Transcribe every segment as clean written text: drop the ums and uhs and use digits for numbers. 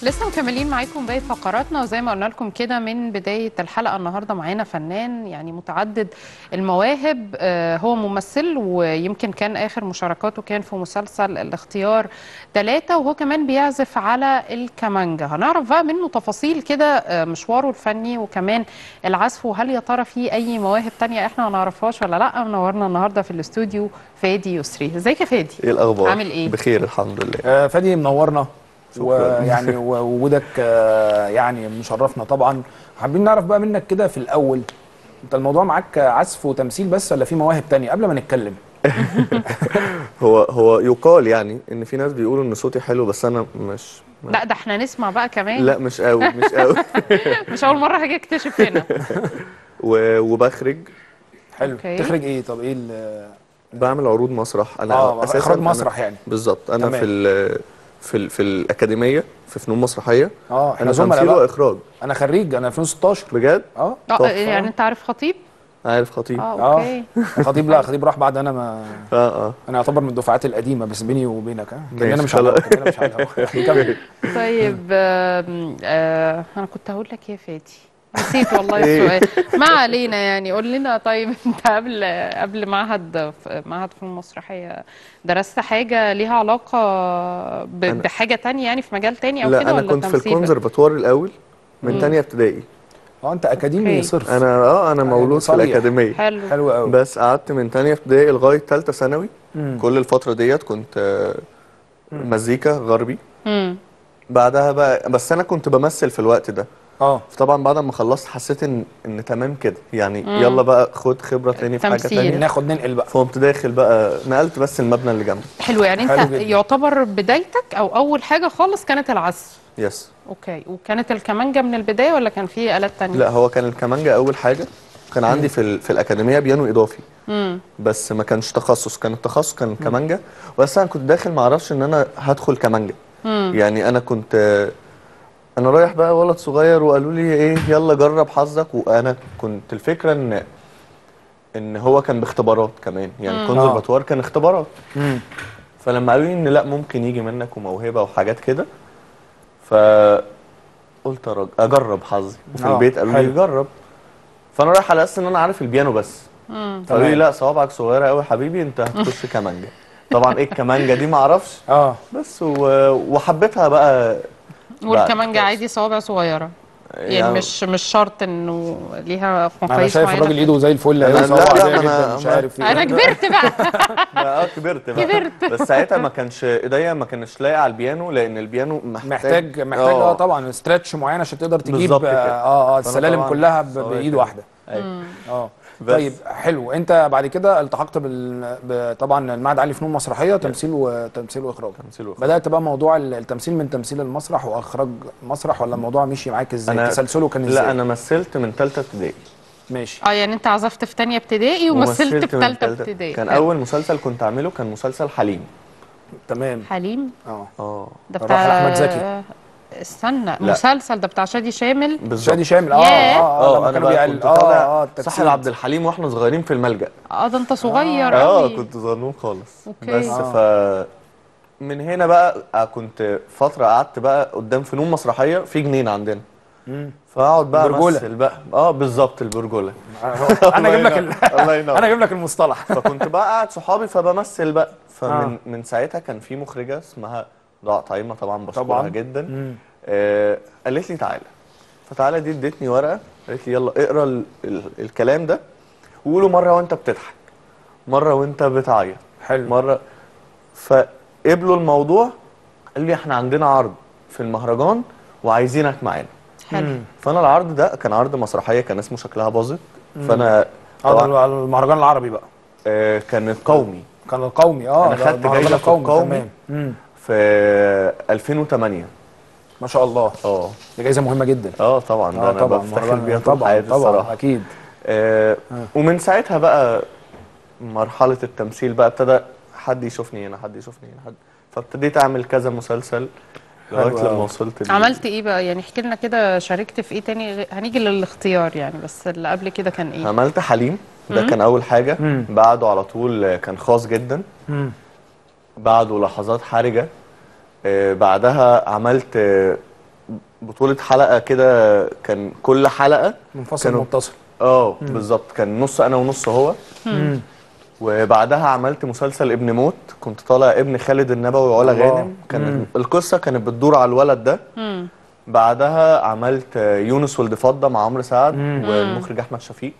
لسه مكملين معاكم باقي فقراتنا، وزي ما قلنا لكم كده من بداية الحلقة النهاردة معانا فنان يعني متعدد المواهب. هو ممثل، ويمكن كان آخر مشاركاته كان في مسلسل الاختيار 3، وهو كمان بيعزف على الكمانجا. هنعرف بقى منه تفاصيل كده مشواره الفني وكمان العزف، وهل يا ترى في أي مواهب تانية احنا ما نعرفهاش ولا لأ. منورنا النهاردة في الاستوديو فادي يسري. ازيك يا فادي؟ ايه الاخبار؟ عامل ايه؟ بخير الحمد لله. فادي منورنا، شكرا. ويعني ووجودك يعني مشرفنا طبعا. حابين نعرف بقى منك كده في الاول، انت الموضوع معاك عزف وتمثيل بس ولا في مواهب تانية قبل ما نتكلم؟ هو يقال يعني ان في ناس بيقولوا ان صوتي حلو، بس انا مش لا ده احنا نسمع بقى كمان. لا مش قوي مش قوي. مش اول مره هاجي اكتشف هنا. وبخرج. حلو. أوكي. تخرج ايه؟ طب ايه بعمل عروض مسرح. انا اساسا اخراج مسرح يعني. بالظبط. انا تمام. في الاكاديميه في فنون مسرحيه. احنا انا زملاء تمثيل بقى. واخراج. انا خريج، انا 2016. بجد؟ تحفة. يعني انت عارف خطيب؟ عارف خطيب. اوكي. خطيب، لا خطيب راح بعد انا ما انا اعتبر من الدفعات القديمه، بس بيني وبينك كاننا مش على كمل. طيب انا كنت هقول لك ايه يا فادي، نسيت والله السؤال. ما علينا، يعني قول لنا. طيب انت قبل معهد فنون مسرحيه درست حاجه ليها علاقه بحاجه تانية، يعني في مجال تاني او كده، لا ولا انا كنت في تمثيل؟ الكونسرفاتوار الاول من تانية ابتدائي. انت اكاديمي صرف. انا مولود في الاكاديميه. حلو قوي. بس قعدت من تانية ابتدائي لغايه ثالثه ثانوي. كل الفتره ديت كنت مزيكا غربي. بعدها بقى بس انا كنت بمثل في الوقت ده. طبعا بعد ما خلصت حسيت ان تمام كده يعني. يلا بقى خد خبره تاني في حاجه تانية. ننقل بقى. فقمت داخل بقى، نقلت بس المبنى اللي جنبي. حلو. يعني انت يعتبر بدايتك او اول حاجه خالص كانت العزف؟ يس. اوكي. وكانت الكمانجا من البدايه ولا كان في آلات تانية؟ لا هو كان الكمانجا اول حاجه. كان عندي في الاكاديميه بيانو اضافي. بس ما كانش تخصص، كان التخصص كان كمانجا. بس انا كنت داخل ما اعرفش ان انا هدخل كمانجا. يعني انا كنت انا رايح بقى ولد صغير وقالوا لي ايه يلا جرب حظك. وانا كنت الفكره ان هو كان باختبارات كمان يعني. الكونسرفاتوار كان اختبارات. فلما قالوا لي ان لا ممكن يجي منك وموهبه وحاجات كده، فقلت اجرب حظي. وفي البيت قالوا لي جرب. فانا رايح على اساس ان انا عارف البيانو بس. فقالوا لي لا صوابعك صغيره قوي يا حبيبي، انت هتخش كمانجا. طبعا ايه الكمانجا دي ما اعرفش. بس وحبيتها بقى. والكمانجا عادي صوابع صغيره يعني مش شرط انه ليها مقاييس معينه. انا شايف الراجل ايده زي الفل. لا انا مش عارف ايه. انا كبرت بقى. كبرت بقى. بس ساعتها ما كانش ايديا ما كانش لايقه على البيانو، لان البيانو محتاج طبعا ستريتش معين عشان تقدر تجيب السلالم كلها بايد واحده. طيب حلو. انت بعد كده التحقت طبعا المعهد العالي لفنون مسرحيه، تمثيل واخراج. بدات بقى موضوع التمثيل من تمثيل المسرح واخراج مسرح، ولا الموضوع مشي معاك ازاي؟ تسلسله كان ازاي؟ لا انا مثلت من ثالثه ابتدائي. ماشي. يعني انت عزفت في ثانيه ابتدائي ومثلت في ثالثه ابتدائي. كان اول مسلسل كنت اعمله كان مسلسل حليم. تمام. حليم. ده بتاع احمد زكي. استنى، المسلسل ده بتاع شادي شامل. شادي شامل. انا بقى كنت طالع صاحب عبد الحليم واحنا صغيرين في الملجأ. ده انت صغير قوي. كنت صغنون خالص. أوكي. بس من هنا بقى كنت فتره قعدت بقى قدام فنون مسرحيه في جنينه عندنا. فاقعد بقى امثل بقى. بالظبط البرجوله. انا اجيب لك الله ينور. انا اجيب لك المصطلح. فكنت بقى قاعد صحابي فبمثل بقى. من ساعتها كان في مخرجه اسمها ضاء طعيمه، طبعا بشكرها جدا. قالت لي تعالى. فتعالى دي ادتني ورقه، قالت لي يلا اقرا الكلام ده وقوله مره وانت بتضحك، مره وانت بتعيط. حلو. مره. فقبلوا الموضوع. قال لي احنا عندنا عرض في المهرجان وعايزينك معانا. حلو. فانا العرض ده كان عرض مسرحيه كان اسمه شكلها باظت. فانا طبعا المهرجان العربي بقى. كان القومي. كان القومي. انا خدت جايزه في القومي في 2008. ما شاء الله. دي جايزه مهمه جدا. طبعا. ده انا بفتخر بيها طول حياتي الصراحه. اكيد. ومن ساعتها بقى مرحله التمثيل بقى ابتدى حد يشوفني هنا، حد يشوفني هنا، حد. فابتديت اعمل كذا مسلسل لغايه لما وصلت. عملت ايه بقى؟ يعني احكي لنا كده، شاركت في ايه تاني؟ هنيجي للاختيار يعني، بس اللي قبل كده كان ايه؟ عملت حليم، ده كان اول حاجه. بعده على طول كان خاص جدا. بعده لحظات حرجه. بعدها عملت بطولة حلقة كده، كان كل حلقة منفصل متصل. بالظبط، كان نص انا ونص هو. وبعدها عملت مسلسل ابن موت، كنت طالع ابن خالد النبوي وعلا غانم. كانت القصة كانت بتدور على الولد ده. بعدها عملت يونس ولد فضة مع عمرو سعد والمخرج احمد شفيق.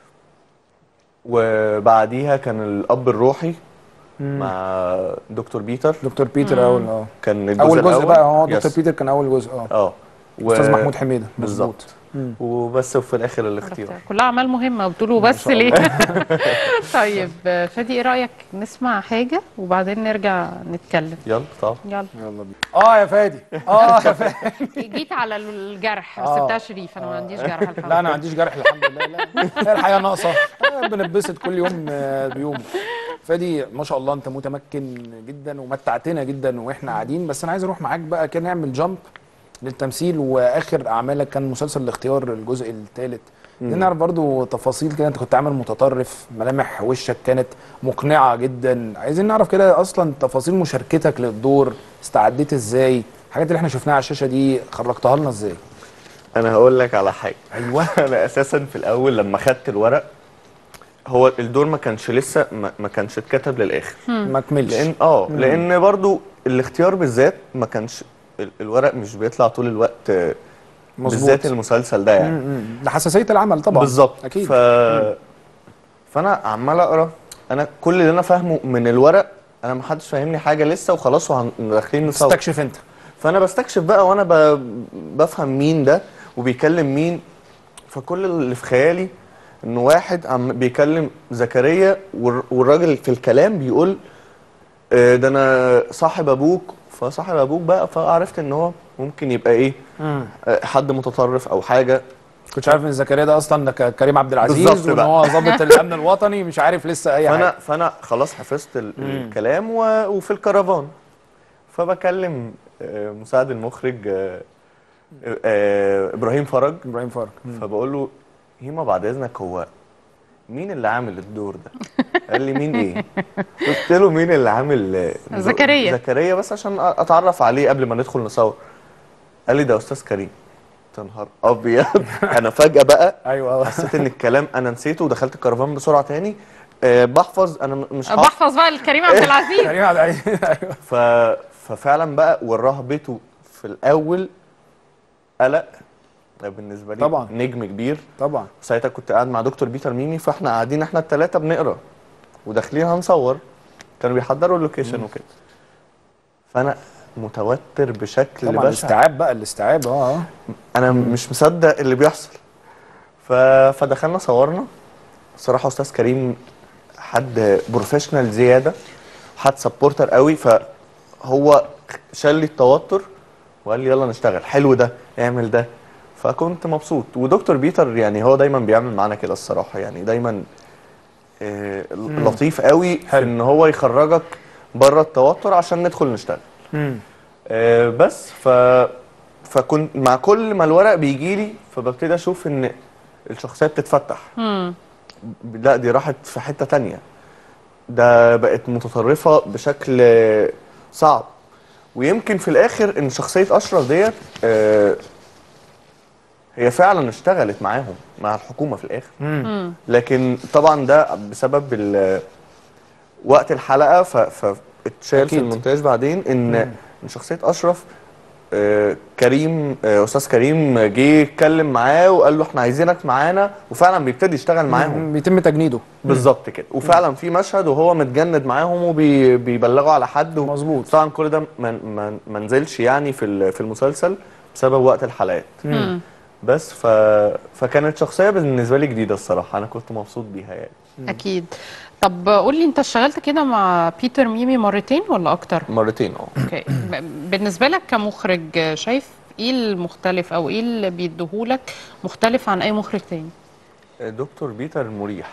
وبعديها كان الاب الروحي مع دكتور بيتر. دكتور بيتر اول كان الجزء اول جزء بقى. دكتور يس. بيتر كان اول جزء. استاذ محمود حميده. بالظبط. وبس، وفي الاخر الاختيار. كلها اعمال مهمه وبتقولوا بس ليه؟ طيب فادي، ايه رايك نسمع حاجه وبعدين نرجع نتكلم؟ يلا طبعا. يلا بينا. يا فادي. يا فادي جيت على الجرح بس بتاع شريف. انا ما عنديش جرح الحمد لله. لا انا ما عنديش جرح الحمد لله. لا الحياه ناقصه. بنتبسط كل يوم بيوم. فادي ما شاء الله انت متمكن جدا ومتعتنا جدا واحنا قاعدين، بس انا عايز اروح معاك بقى كده نعمل جامب للتمثيل. واخر اعمالك كان مسلسل الاختيار الجزء الثالث. نعرف برضو تفاصيل كده. انت كنت عامل متطرف، ملامح وشك كانت مقنعه جدا. عايزين نعرف كده اصلا تفاصيل مشاركتك للدور، استعديت ازاي؟ الحاجات اللي احنا شفناها على الشاشه دي خرجتها لنا ازاي؟ انا هقول لك على حاجه. ايوه. انا اساسا في الاول لما خدت الورق، هو الدور ما كانش لسه ما كانش اتكتب للاخر. ما كملش. لان برضو الاختيار بالذات ما كانش الورق مش بيطلع طول الوقت. مظبوط. بالذات المسلسل ده يعني ده حساسيه العمل طبعا. بالظبط. اكيد. فانا عمال اقرا. انا كل اللي انا فاهمه من الورق، انا ما حدش فاهمني حاجه لسه، وخلاص داخلين نصور. تستكشف انت. فانا بستكشف بقى، وانا بفهم مين ده وبيكلم مين. فكل اللي في خيالي انه واحد بيكلم زكريا، والراجل في الكلام بيقول ده انا صاحب ابوك. فصاحب ابوك بقى، فعرفت ان هو ممكن يبقى ايه، حد متطرف او حاجه. كنتش عارف ان زكريا ده اصلا ده كريم عبد العزيز، وان هو ضابط الامن الوطني، مش عارف لسه اي حاجه. فانا خلاص حفظت الكلام وفي الكرفان. فبكلم مساعد المخرج ابراهيم فرج. فبقول له هيما بعد اذنك، هو مين اللي عامل الدور ده؟ قال لي مين ايه؟ قلت له مين اللي عامل زكريا بس عشان اتعرف عليه قبل ما ندخل نصور. قال لي ده استاذ كريم. نهار ابيض. انا فجاه بقى ايوه حسيت ان الكلام انا نسيته، ودخلت الكرفان بسرعه تاني. بحفظ. انا مش بحفظ بقى الكريم عبد العزيز. كريم عبد العزيز. ايوه. ففعلا بقى وراها بيته في الاول قلق بالنسبه لي. طبعا نجم كبير طبعا. ساعتها كنت قاعد مع دكتور بيتر ميمي، فاحنا قاعدين احنا الثلاثه بنقرا وداخلين هنصور. كانوا بيحضروا اللوكيشن وكده. فانا متوتر بشكل طبعا. الاستيعاب انا مش مصدق اللي بيحصل. فدخلنا صورنا. الصراحه استاذ كريم حد بروفيشنال زياده، حد سبورتر قوي. فهو شال لي التوتر وقال لي يلا نشتغل، حلو ده، اعمل ده. فكنت مبسوط. ودكتور بيتر يعني هو دايما بيعمل معانا كده الصراحه، يعني دايما لطيف قوي في ان هو يخرجك بره التوتر عشان ندخل نشتغل. بس فكنت مع كل ما الورق بيجي لي فببتدي اشوف ان الشخصيه بتتفتح. لا دي راحت في حته تانية، ده بقت متطرفه بشكل صعب. ويمكن في الاخر ان شخصيه اشرف ديت هي فعلا اشتغلت معاهم مع الحكومه في الاخر. لكن طبعا ده بسبب وقت الحلقه فاتشال في المونتاج بعدين ان شخصيه اشرف كريم استاذ كريم جه يتكلم معاه وقال له احنا عايزينك معانا، وفعلا بيبتدي يشتغل معاهم. بيتم تجنيده بالظبط كده. وفعلا في مشهد وهو متجند معاهم وبيبلغوا على حد. مظبوط. طبعا كل ده ما نزلش يعني في المسلسل بسبب وقت الحلقات. بس فكانت شخصيه بالنسبه لي جديده الصراحه، انا كنت مبسوط بيها يعني. اكيد. طب قول لي، انت اشتغلت كده مع بيتر ميمي مرتين ولا اكتر؟ مرتين. اوكي. بالنسبه لك كمخرج، شايف ايه المختلف او ايه اللي بيديهولك مختلف عن اي مخرج تاني؟ دكتور بيتر مريح.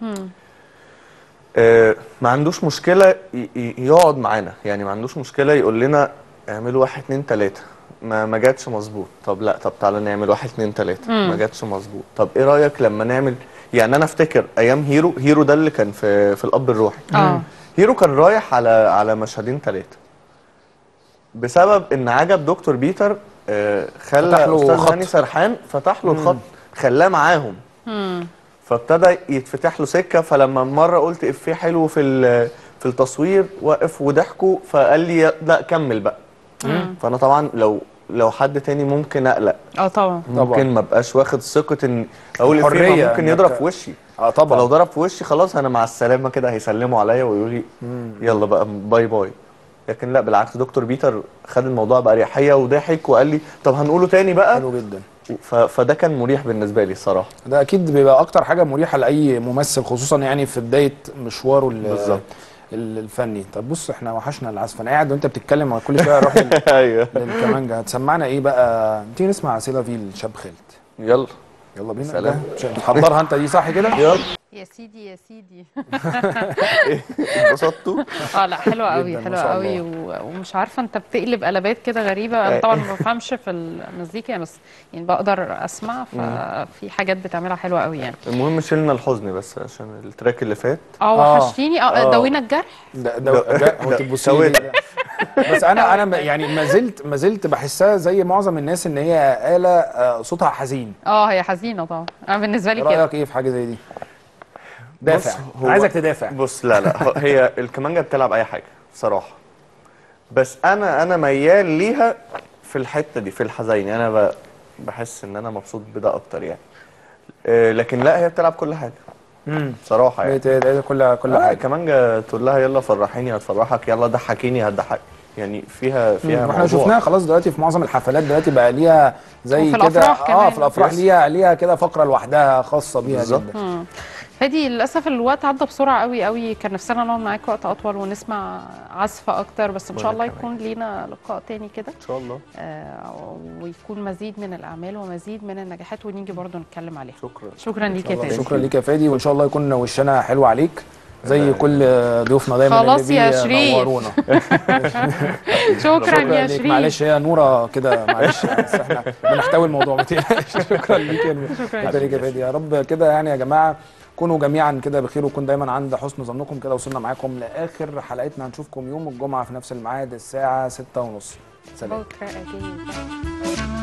ما عندوش مشكله يقعد معانا، يعني ما عندوش مشكله يقول لنا اعملوا 1 2 3 ما جاتش مظبوط. طب لا، طب تعالى نعمل 1 2 3 ما جاتش مظبوط. طب ايه رايك لما نعمل، يعني انا افتكر ايام هيرو ده اللي كان في الاب الروحي. هيرو كان رايح على مشهدين 3 بسبب ان عجب دكتور بيتر خلى فتح له استاذ خط. هاني سرحان فتح له الخط، خلاه معاهم. فابتدى يتفتح له سكه. فلما مره قلت افيه حلو في التصوير وقف وضحكوا، فقال لي لا كمل بقى. فانا طبعا لو حد تاني ممكن اقلق. طبعا ممكن ما بقاش واخد ثقه ان اقول الحرية افيه ممكن يضرب إنك- في وشي. طبعا. فلو ضرب في وشي خلاص انا مع السلامه كده، هيسلموا عليا ويقولوا لي يلا بقى باي باي. لكن لا بالعكس، دكتور بيتر خد الموضوع بأريحية وضحك وقال لي طب هنقوله تاني بقى. حلو جدا. فده كان مريح بالنسبه لي الصراحه. ده اكيد بيبقى اكتر حاجه مريحه لاي ممثل، خصوصا يعني في بدايه مشواره بالظبط الفني. طب بص، احنا وحشنا العزف. انا قاعد وانت بتتكلم كل شويه اروح ايوه للكمانجه. هتسمعنا ايه بقى؟ تيجي نسمع سيلافيل شاب خالد. يلا يلا بينا. سلام. بتحضرها انت دي صح كده؟ يلا. يا سيدي يا سيدي. انبسطتوا؟ لا حلوه قوي، جداً، ما حلوه شاء قوي. ومش عارفه انت بتقلب قلبات كده غريبه. انا طبعا ما بفهمش في المزيكا، بس يعني بقدر اسمع، ففي حاجات بتعملها حلوه قوي يعني. المهم شلنا الحزن بس عشان التراك اللي فات. وحشتيني. دوينا الجرح. هو تبصي لي. بس انا يعني ما زلت بحسها زي معظم الناس ان هي آلة صوتها حزين. هي حزينه طبعا. انا بالنسبه لي كده. رايك ايه في حاجه زي دي؟ دافع. هو عايزك تدافع. بص لا هي الكمانجه بتلعب اي حاجه بصراحه، بس انا ميال ليها في الحته دي، في الحزين. انا بحس ان انا مبسوط بده اكتر يعني. لكن لا هي بتلعب كل حاجه بصراحه يعني. كل حاجه. كمانجه تقول لها يلا فرحيني هتفرحك، يلا ضحكيني هتضحك، يعني فيها واحنا شفناها خلاص دلوقتي في معظم الحفلات. دلوقتي بقى ليها زي كده في الافراح ليها كده فقره لوحدها خاصه بيها جدا. فادي للاسف الوقت عدى بسرعه قوي قوي. كان نفسنا نقعد معاك وقت اطول ونسمع عزف اكتر، بس ان شاء الله يكون لينا لقاء تاني كده ان شاء الله. ويكون مزيد من الاعمال ومزيد من النجاحات، ونيجي برضو نتكلم عليها. شكرا ليك يا فادي. شكرا ليك يا فادي، وان شاء الله يكون وشنا حلو عليك زي كل ضيوفنا دايما. خلاص يا شريف. شكرا يا شريف. معلش هي نوره كده، معلش بس احنا بنحتوي الموضوع. ما تقلقش. شكرا ليك يا نوره. شكرا ليك يا فادي. يا رب كده يعني يا جماعه كونوا جميعا كده بخير، وكون دايما عند حسن ظنكم. كده وصلنا معاكم لاخر حلقتنا. هنشوفكم يوم الجمعه في نفس الميعاد الساعه 6:30. سلام.